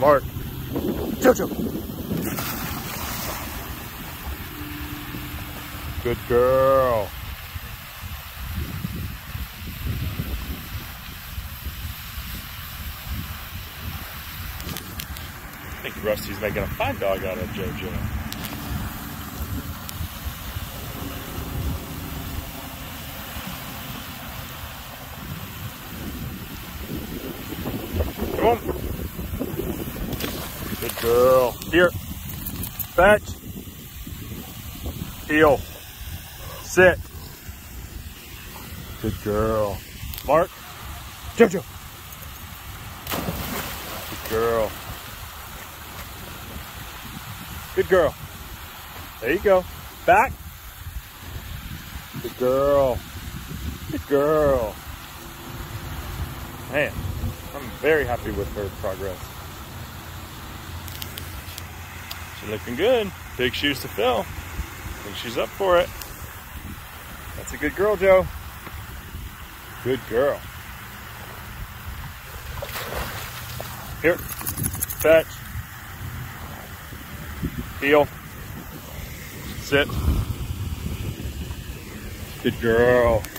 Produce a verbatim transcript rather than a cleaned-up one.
Mark. JoJo. Good girl. I think Rusty's making a fine dog out of JoJo. Come on. Good girl. Here. Fetch. Heel. Sit. Good girl. Mark. JoJo. Good girl. Good girl. There you go. Back. Good girl. Good girl. Man, I'm very happy with her progress. She's looking good. Big shoes to fill. I think she's up for it. That's a good girl, Joe. Good girl. Here. Fetch. Heel. Sit. Good girl.